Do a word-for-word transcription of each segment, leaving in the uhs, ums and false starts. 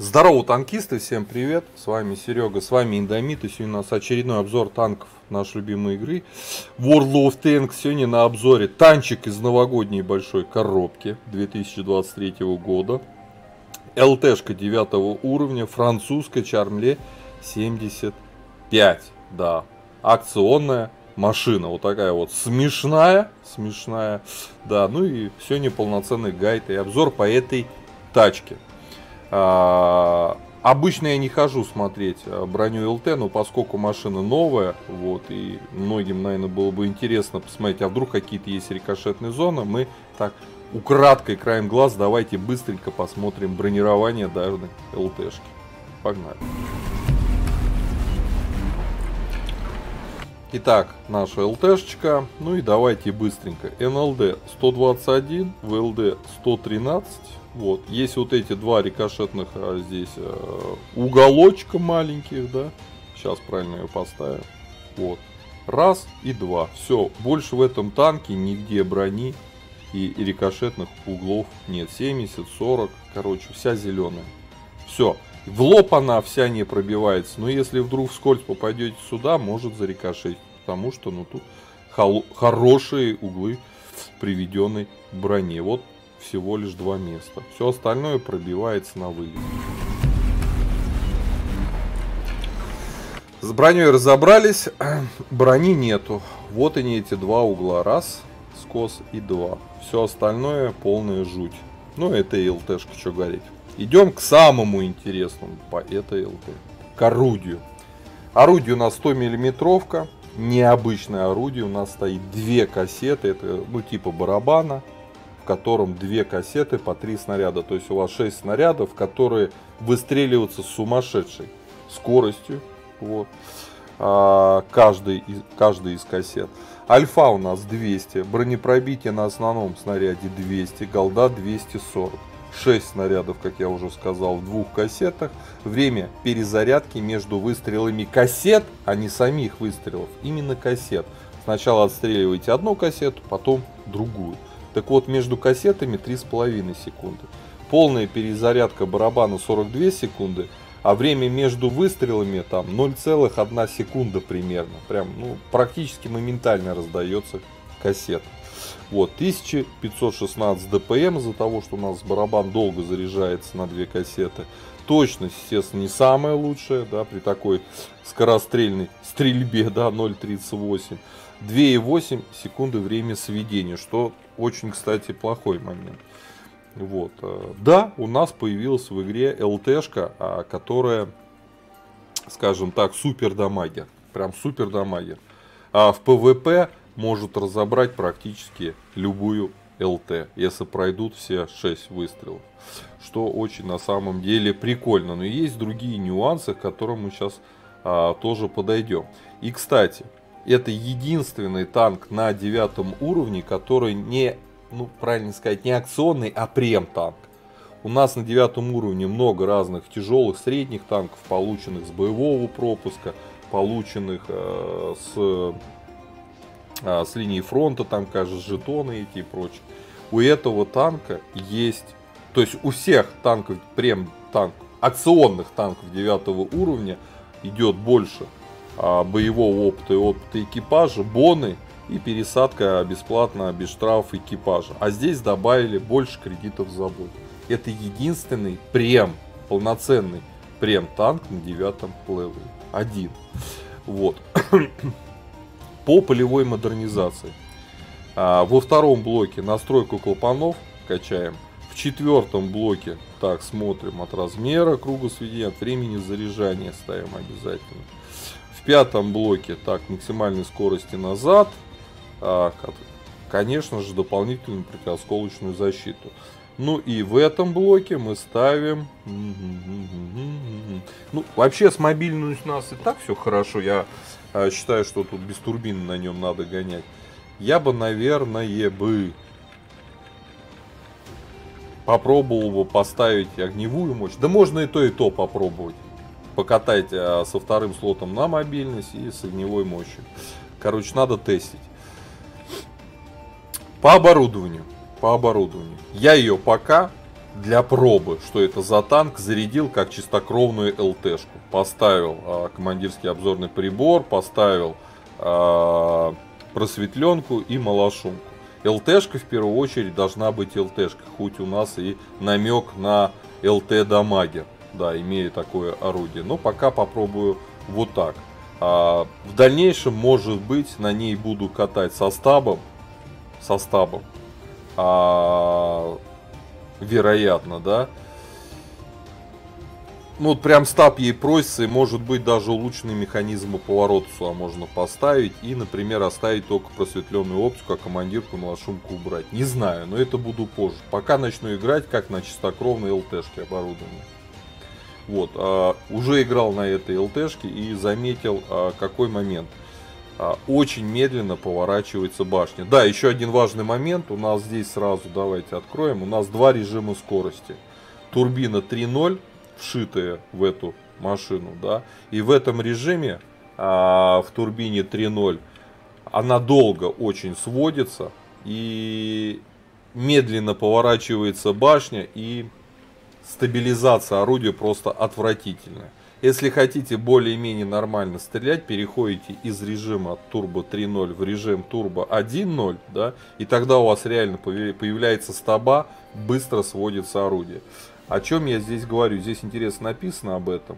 Здорово, танкисты, всем привет, с вами Серега, с вами Индомит, и сегодня у нас очередной обзор танков нашей любимой игры World of Tanks. Сегодня на обзоре танчик из новогодней большой коробки две тысячи двадцать третьего года, ЛТшка девятого уровня, французская Чармле семьдесят пять, да, акционная машина, вот такая вот смешная, смешная, да, ну и сегодня полноценный гайд и обзор по этой тачке. А, обычно я не хожу смотреть броню ЛТ, но поскольку машина новая, вот, и многим, наверное, было бы интересно посмотреть, а вдруг какие-то есть рикошетные зоны, мы так украдкой, краем глаз, давайте быстренько посмотрим бронирование данной ЛТшки. Погнали. Итак, наша ЛТшечка, ну и давайте быстренько. эн эл дэ сто двадцать один, вэ эл дэ сто тринадцать. Вот, есть вот эти два рикошетных а, здесь а, уголочка маленьких, да. Сейчас правильно ее поставим. Вот, раз и два. Все, больше в этом танке нигде брони и, и рикошетных углов нет. семьдесят, сорок, короче, вся зеленая. Все, в лоб она вся не пробивается. Но если вдруг вскользь попадете сюда, может зарикошетить. Потому что, ну, тут хорошие углы приведенной броне. Вот. Всего лишь два места. Все остальное пробивается на вылет. С броней разобрались. Брони нету. Вот они, эти два угла. Раз, скос и два. Все остальное полная жуть. Ну, это и ЛТшка, что говорить. Идем к самому интересному по этой ЛТ. К орудию. Орудие у нас сто миллиметровка. Необычное орудие. У нас стоит две кассеты. Это, ну, типа барабана. В котором две кассеты по три снаряда. То есть у вас шесть снарядов, которые выстреливаются с сумасшедшей скоростью. Вот. А, каждый, из, каждый из кассет. Альфа у нас двести. Бронепробитие на основном снаряде двести. Голда двести сорок. шесть снарядов, как я уже сказал, в двух кассетах. Время перезарядки между выстрелами кассет, а не самих выстрелов. Именно кассет. Сначала отстреливаете одну кассету, потом другую. Так вот, между кассетами три с половиной секунды. Полная перезарядка барабана сорок две секунды, а время между выстрелами там ноль целых одна секунда примерно. Прям, ну, практически моментально раздается кассета. Вот, тысяча пятьсот шестнадцать дэ пэ эм из-за того, что у нас барабан долго заряжается на две кассеты. Точность, естественно, не самая лучшая, да, при такой скорострельной стрельбе, да, ноль тридцать восемь. две и восемь секунды время сведения, что очень, кстати, плохой момент. Вот. Да, у нас появилась в игре ЛТшка, которая, скажем так, супер дамагер. Прям супер дамагер. А в пэ вэ пэ может разобрать практически любую ЛТ, если пройдут все шесть выстрелов. Что очень на самом деле прикольно. Но есть другие нюансы, к которым мы сейчас а, тоже подойдем. И, кстати, это единственный танк на девятом уровне, который не, ну, правильно сказать, не акционный, а прем-танк. У нас на девятом уровне много разных тяжелых, средних танков, полученных с боевого пропуска, полученных э, с, э, с линии фронта, там, кажется, жетоны эти и прочее. У этого танка есть, то есть у всех танков, прем-танк, акционных танков девятого уровня идет больше боевого опыта и опыта экипажа, боны и пересадка бесплатно, без штрафа экипажа. А здесь добавили больше кредитов за бой. Это единственный прем, полноценный прем-танк на девятом левеле. Один. Вот. По полевой модернизации. Во втором блоке настройку клапанов качаем. В четвертом блоке, так, смотрим от размера круга сведения, от времени заряжания ставим обязательно. В пятом блоке, так, максимальной скорости назад, а, конечно же, дополнительную противоосколочную защиту. Ну и в этом блоке мы ставим, ну, вообще с мобильностью у нас и так все хорошо, я а, считаю, что тут без турбины на нем надо гонять. Я бы, наверное, бы попробовал бы поставить огневую мощь, да можно и то, и то попробовать. Покатать а, со вторым слотом на мобильность и с огневой мощью. Короче, надо тестить. По оборудованию. По оборудованию. Я ее пока для пробы, что это за танк, зарядил как чистокровную ЛТшку. Поставил а, командирский обзорный прибор, поставил а, просветленку и малошумку. ЛТшка в первую очередь должна быть ЛТшка, хоть у нас и намек на ЛТ-дамагер, да, имея такое орудие. Но пока попробую вот так. А, в дальнейшем, может быть, на ней буду катать со стабом, со стабом. А, вероятно, да. Ну, вот прям стаб ей просится, и может быть даже улучшенный механизм поворота сюда можно поставить. И, например, оставить только просветленную оптику, а командирку, малошумку убрать. Не знаю, но это буду позже. Пока начну играть как на чистокровной ЛТшке оборудование. Вот, а, уже играл на этой ЛТшке и заметил, а, какой момент. А, очень медленно поворачивается башня. Да, еще один важный момент. У нас здесь сразу, давайте откроем. У нас два режима скорости. Турбина три ноль. Вшитые в эту машину, да, и в этом режиме, а, в турбине три ноль, она долго очень сводится и медленно поворачивается башня, и стабилизация орудия просто отвратительная. Если хотите более-менее нормально стрелять, переходите из режима турбо три ноль в режим турбо один ноль, да, и тогда у вас реально появляется стаба, быстро сводится орудие. О чем я здесь говорю? Здесь интересно написано об этом.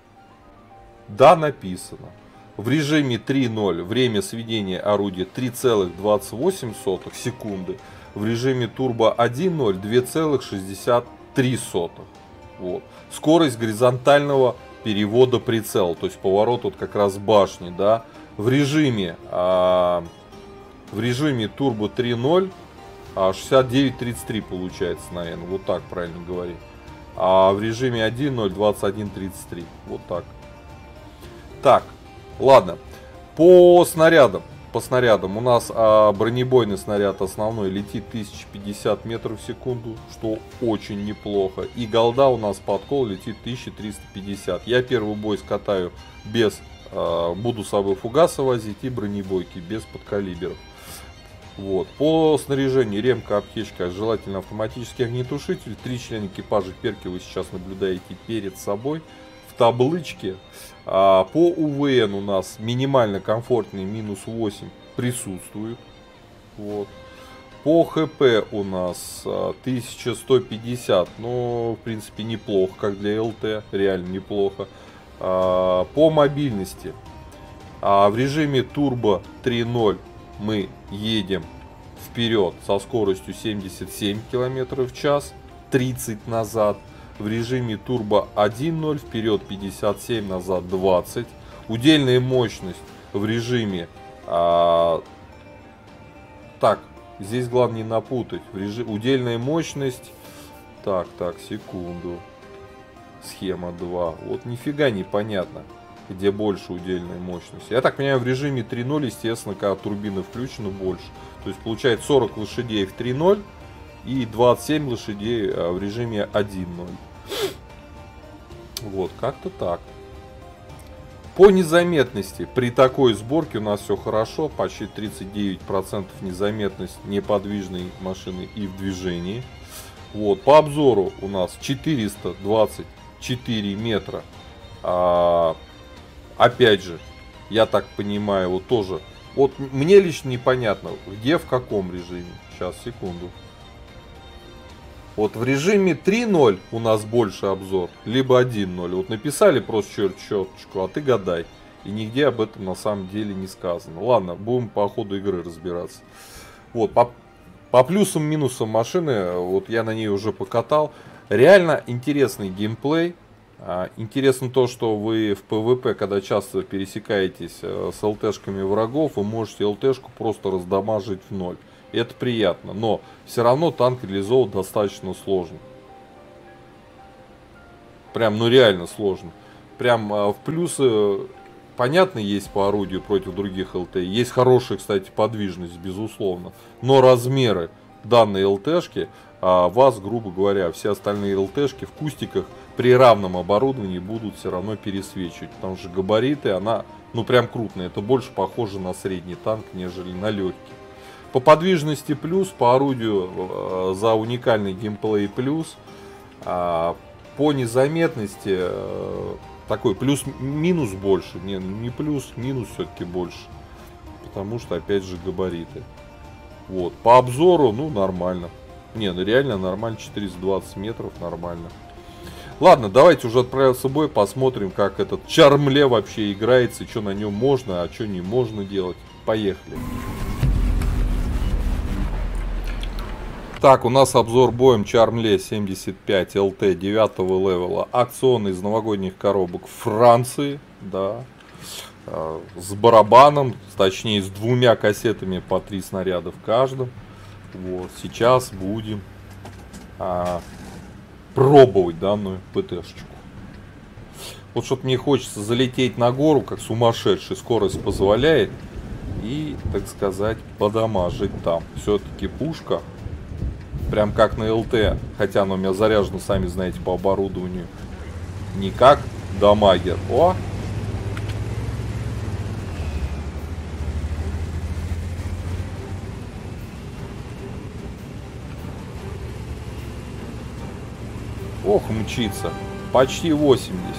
Да, написано. В режиме три ноль время сведения орудия три целых двадцать восемь сотых секунды. В режиме турбо один ноль два целых шестьдесят три сотых. Вот. Скорость горизонтального перевода прицела, то есть поворот вот как раз башни, да. В режиме, а, в режиме турбо три ноль а, шестьдесят девять тридцать три получается, наверное, вот так правильно говорить. А в режиме один ноль двадцать один тридцать три. Вот так. Так, ладно. По снарядам. По снарядам. У нас а, бронебойный снаряд основной летит тысяча пятьдесят метров в секунду, что очень неплохо. И голда у нас подкол летит тысяча триста пятьдесят. Я первый бой скатаю без... А, буду с собой фугасы возить и бронебойки без подкалиберов. Вот. По снаряжению ремка, аптечка, желательно автоматический огнетушитель. Три члена экипажа перки вы сейчас наблюдаете перед собой в табличке. А по УВН у нас минимально комфортный минус восемь присутствует. Вот. По ХП у нас тысяча сто пятьдесят, но в принципе неплохо, как для ЛТ, реально неплохо. А по мобильности а в режиме турбо три ноль мы едем вперед со скоростью семьдесят семь километров в час, тридцать назад. В режиме турбо один ноль вперед пятьдесят семь, назад двадцать. Удельная мощность в режиме... А, так, здесь главное не напутать. В режим, удельная мощность... Так, так, секунду. Схема два. Вот нифига непонятно, где больше удельной мощности. Я так понимаю, в режиме три ноль, естественно, когда турбина включена, больше. То есть получается сорок лошадей в три ноль и двадцать семь лошадей в режиме один ноль. Вот, как-то так. По незаметности при такой сборке у нас все хорошо. Почти тридцать девять процентов незаметность неподвижной машины и в движении. Вот, по обзору у нас четыреста двадцать четыре метра. А, опять же, я так понимаю, вот тоже. Вот мне лично непонятно, где, в каком режиме. Сейчас, секунду. Вот в режиме три ноль у нас больше обзор, либо один ноль. Вот написали просто черточку, а ты гадай. И нигде об этом на самом деле не сказано. Ладно, будем по ходу игры разбираться. Вот, по, по плюсам-минусам машины, вот я на ней уже покатал. Реально интересный геймплей. Интересно то, что вы в ПВП, когда часто пересекаетесь с ЛТшками врагов, вы можете ЛТшку просто раздамажить в ноль. И это приятно, но все равно танк реализован достаточно сложно. Прям, ну реально сложно. Прям в плюсы, понятно, есть по орудию против других ЛТ. Есть хорошая, кстати, подвижность, безусловно. Но размеры данной ЛТшки а вас, грубо говоря, все остальные ЛТшки в кустиках при равном оборудовании будут все равно пересвечивать. Потому что габариты, она, ну прям крупная. Это больше похоже на средний танк, нежели на легкий. По подвижности плюс, по орудию э, за уникальный геймплей плюс. А по незаметности э, такой плюс-минус больше. Не, не плюс, минус все-таки больше. Потому что, опять же, габариты. Вот. По обзору, ну, нормально. Не, ну реально нормально. четыреста двадцать метров, нормально. Ладно, давайте уже отправиться в бой. Посмотрим, как этот Чармле вообще играется. Что на нем можно, а что не можно делать. Поехали. Так, у нас обзор боем Чармле семьдесят пять эл тэ девятого левела. Акционный из новогодних коробок Франции. Да. С барабаном, точнее с двумя кассетами по три снаряда в каждом. Вот. Сейчас будем а, пробовать данную ПТшечку. Вот что-то мне хочется залететь на гору, как сумасшедший. Скорость позволяет. И, так сказать, подамажить там. Все-таки пушка. Прям как на эл тэ. Хотя она у меня заряжена, сами знаете, по оборудованию. Не как дамагер. О! Ох, мчится. Почти восемьдесят.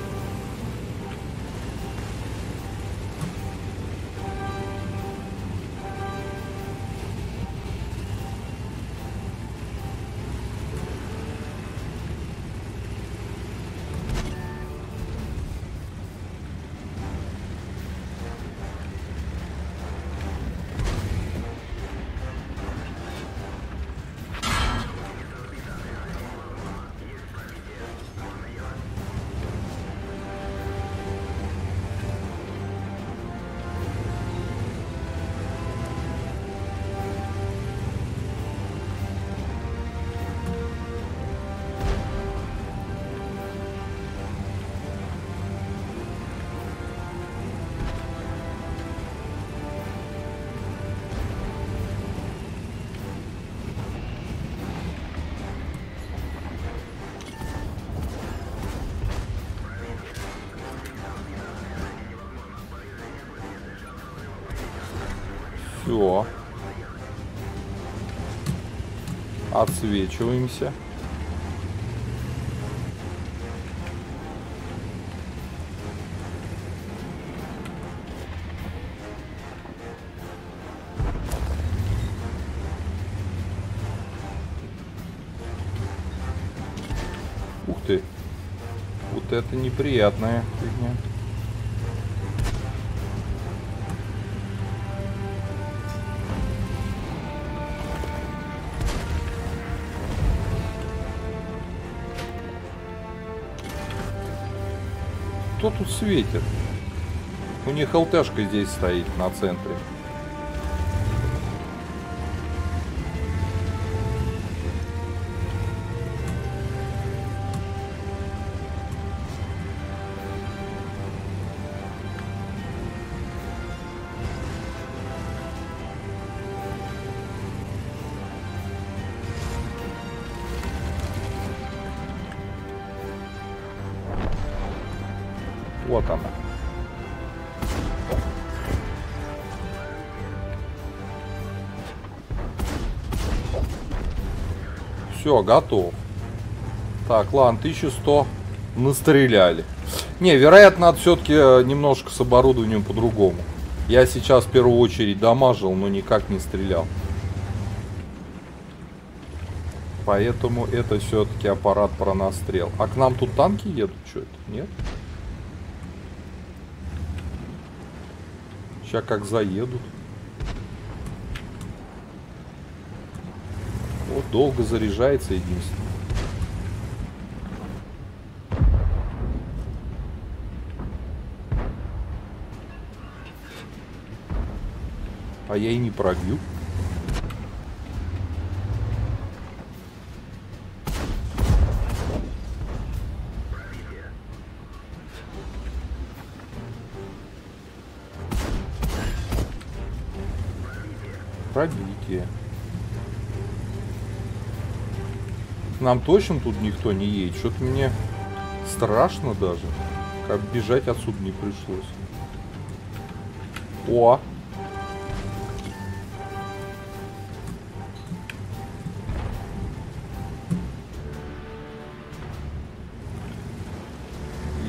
Все. Отсвечиваемся. Ух ты. Вот это неприятная фигня. Кто тут светит? У них эл тэ-шка здесь стоит на центре. Вот она. Все, готов. Так, ладно, тысяча сто настреляли. Не, вероятно, надо все-таки немножко с оборудованием по-другому. Я сейчас в первую очередь дамажил, но никак не стрелял. Поэтому это все-таки аппарат про настрел. А к нам тут танки едут? Что это? Нет? Сейчас как заедут. Вот долго заряжается единственное. А я и не пробью. Пробитие. Нам точно тут никто не едет. Что-то мне страшно даже. Как бежать отсюда не пришлось. О!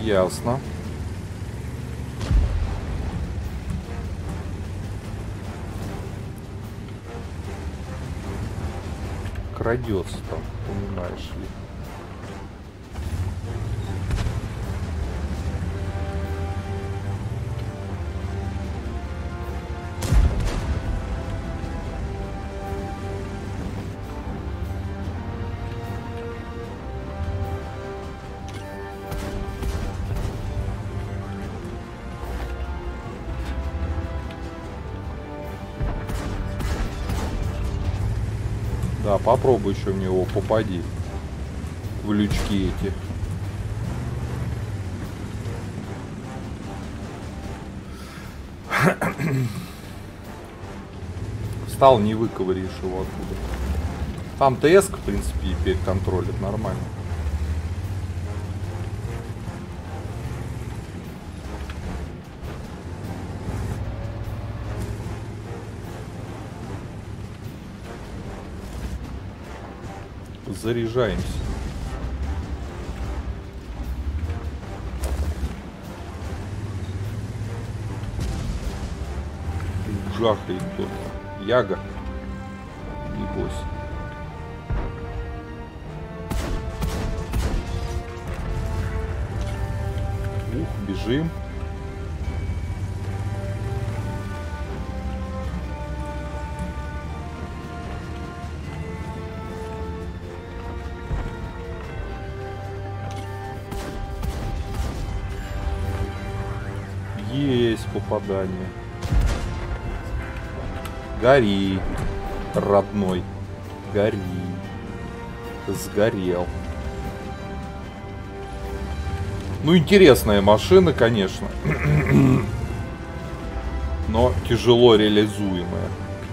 Ясно. Крадется там, понимаешь ли. Да, попробуй еще в него попади. В лючки эти. Встал, не выковыришь его оттуда. Там ТС, в принципе, теперь контролит нормально. Заряжаемся. Жахает кто-то. Яга. Небось. Ух, бежим. Есть попадание. Гори, родной. Гори. Сгорел. Ну, интересная машина, конечно. Но тяжело реализуемая.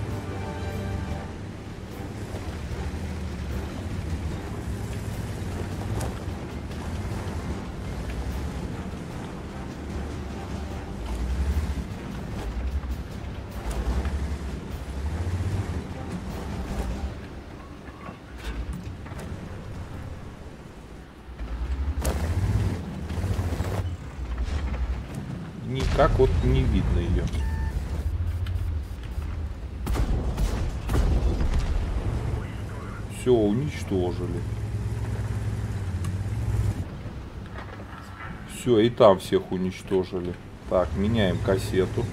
Никак вот не видно ее. Все, уничтожили. Все, и там всех уничтожили. Так, меняем кассету.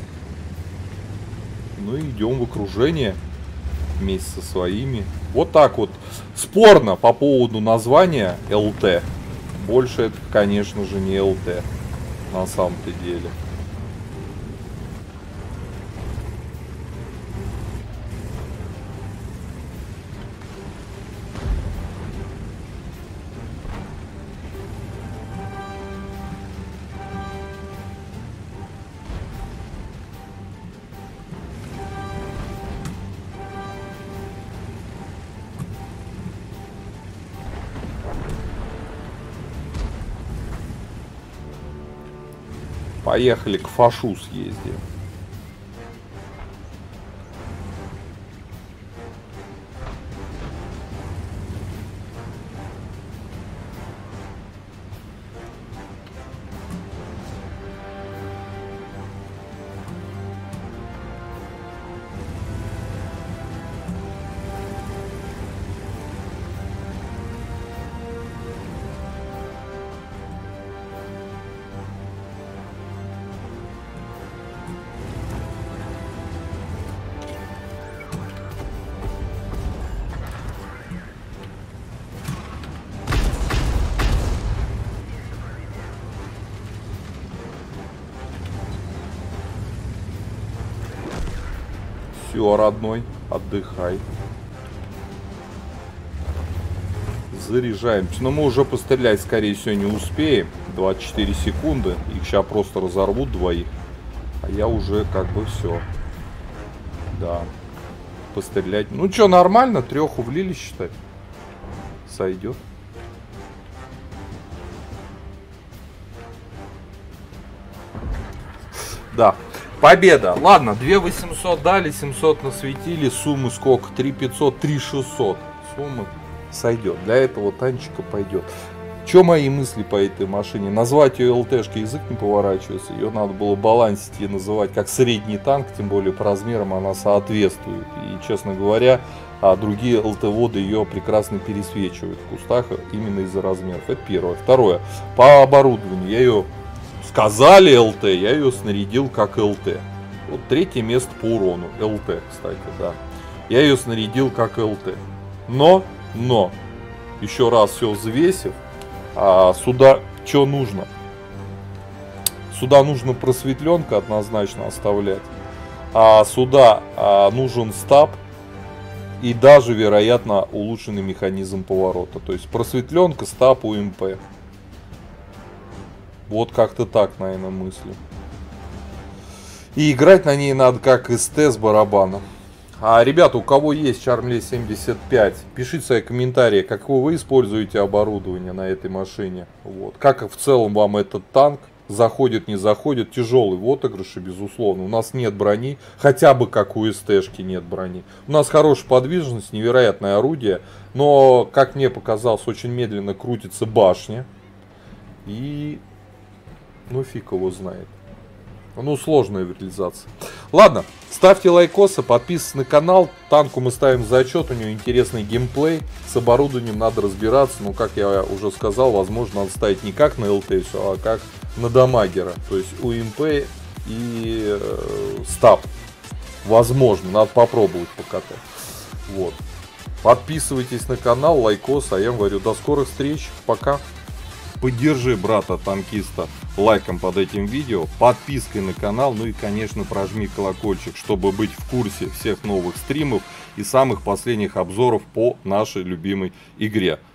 Ну и идем в окружение вместе со своими. Вот так вот. Спорно по поводу названия эл тэ. Больше это, конечно же, не эл тэ. На самом-то деле. Поехали к Фашу съездим. Все, родной, отдыхай. Заряжаемся. Но мы уже пострелять, скорее всего, не успеем. двадцать четыре секунды. Их сейчас просто разорвут двоих. А я уже как бы все. Да. Пострелять. Ну что, нормально? Треху влили, считать. Сойдет. Да. Победа. Ладно, две тысячи восемьсот дали, семьсот насветили. Суммы сколько? три тысячи пятьсот, три тысячи шестьсот. Суммы сойдет. Для этого танчика пойдет. Что мои мысли по этой машине? Назвать ее ЛТшкой язык не поворачивается. Ее надо было балансить и называть как средний танк, тем более по размерам она соответствует. И, честно говоря, а другие ЛТ-воды ее прекрасно пересвечивают в кустах именно из-за размеров. Это первое. Второе. По оборудованию. Я ее сказали ЛТ, я ее снарядил как ЛТ. Вот третье место по урону. ЛТ, кстати, да. Я ее снарядил как ЛТ. Но, но, еще раз все взвесив, а сюда что нужно? Сюда нужно просветленка однозначно оставлять. А сюда а, нужен стаб. И даже, вероятно, улучшенный механизм поворота. То есть просветленка, стаб, УМП. Вот как-то так, наверное, мысли. И играть на ней надо как СТ с барабаном. А, ребята, у кого есть Charmley семьдесят пять, пишите свои комментарии, какое вы используете оборудование на этой машине. Вот. Как в целом вам этот танк? Заходит, не заходит, тяжелый в отыгрыше, безусловно. У нас нет брони, хотя бы как у СТшки нет брони. У нас хорошая подвижность, невероятное орудие, но, как мне показалось, очень медленно крутится башня. И, ну, фиг его знает. Ну, сложная в реализации. Ладно, ставьте лайкосы, подписывайтесь на канал. Танку мы ставим зачет, у него интересный геймплей. С оборудованием надо разбираться. Но, как я уже сказал, возможно, надо ставить не как на ЛТ все, а как на дамагера. То есть УМП и э, стаб. Возможно, надо попробовать покатать. Вот. Подписывайтесь на канал, лайкос. А я вам говорю, до скорых встреч. Пока. Поддержи брата-танкиста лайком под этим видео, подпиской на канал, ну и, конечно, прожми колокольчик, чтобы быть в курсе всех новых стримов и самых последних обзоров по нашей любимой игре.